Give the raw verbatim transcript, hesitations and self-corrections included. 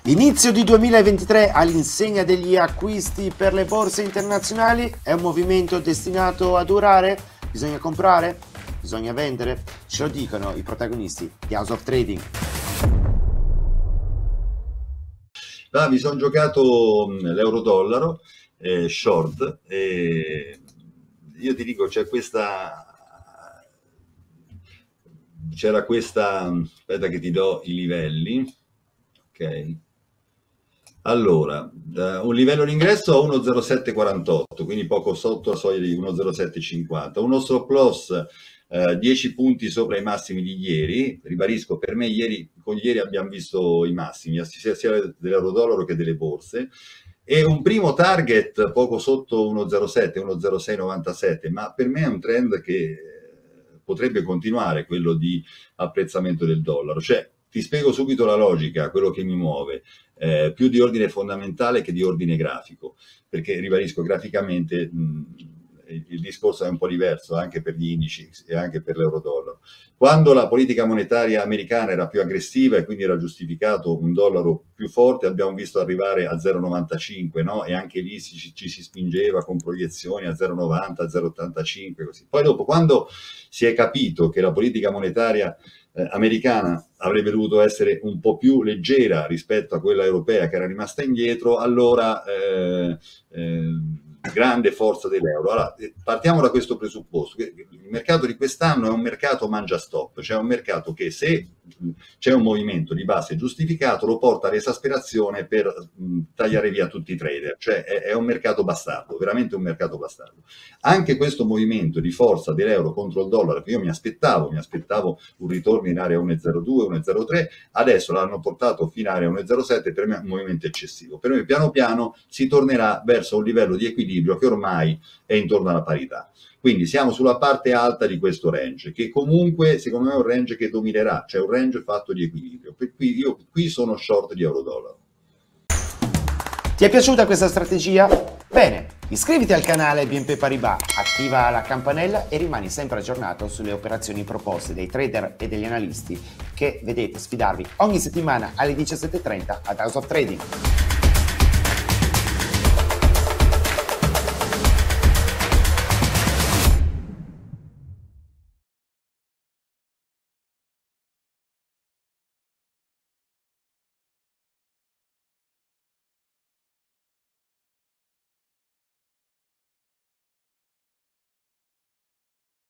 L'inizio di duemilaventitré all'insegna degli acquisti per le borse internazionali è un movimento destinato a durare? Bisogna comprare? Bisogna vendere? Ce lo dicono i protagonisti di House of Trading. Ah, mi sono giocato l'euro-dollaro eh, short e io ti dico c'è questa c'era questa aspetta che ti do i livelli, ok? Allora, un livello d'ingresso a uno zero sette quarantotto, quindi poco sotto la soglia di uno zero sette cinquanta, uno stop loss eh, dieci punti sopra i massimi di ieri. Ribadisco, per me ieri, con ieri abbiamo visto i massimi sia, sia dell'euro-dollaro che delle borse, e un primo target poco sotto uno zero sette, uno zero sei novantasette, ma per me è un trend che potrebbe continuare, quello di apprezzamento del dollaro. Cioè, ti spiego subito la logica, quello che mi muove, eh, più di ordine fondamentale che di ordine grafico, perché ribadisco, graficamente mh, il discorso è un po' diverso anche per gli indici e anche per l'euro-dollaro. Quando la politica monetaria americana era più aggressiva e quindi era giustificato un dollaro più forte, abbiamo visto arrivare a zero virgola novantacinque, no? E anche lì ci, ci si spingeva con proiezioni a zero virgola novanta, zero virgola ottantacinque, così. Poi dopo, quando si è capito che la politica monetaria eh, americana avrebbe dovuto essere un po' più leggera rispetto a quella europea che era rimasta indietro, allora eh, eh, grande forza dell'euro. Allora, partiamo da questo presupposto, che il mercato di quest'anno è un mercato mangia stop, cioè un mercato che, se c'è un movimento di base giustificato, lo porta all'esasperazione per mh, tagliare via tutti i trader, cioè è, è un mercato bastardo, veramente un mercato bastardo. Anche questo movimento di forza dell'euro contro il dollaro, che io mi aspettavo, mi aspettavo un ritorno in area uno virgola zero due, uno virgola zero tre, adesso l'hanno portato fino a area uno virgola zero sette, per me è un movimento eccessivo. Per me piano piano si tornerà verso un livello di equilibrio che ormai è intorno alla parità. Quindi siamo sulla parte alta di questo range, che comunque secondo me è un range che dominerà, cioè un range fatto di equilibrio. Per cui io qui sono short di euro-dollaro. Ti è piaciuta questa strategia? Bene, iscriviti al canale B N P Paribas, attiva la campanella e rimani sempre aggiornato sulle operazioni proposte dai trader e degli analisti che vedete sfidarvi ogni settimana alle diciassette e trenta ad House of Trading.